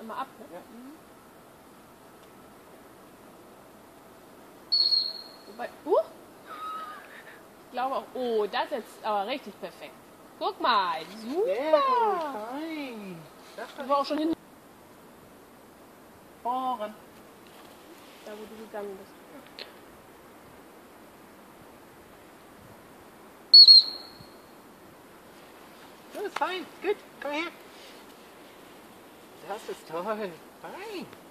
mal ab, ne? Ja. Wobei, ich glaube auch, oh, das ist jetzt aber richtig perfekt. Guck mal, Sehr super. gut, fein. Das Ich war auch schon hin, vorn. da wo du gegangen bist. Das ist fein. Gut, komm her. Das ist toll. Fein.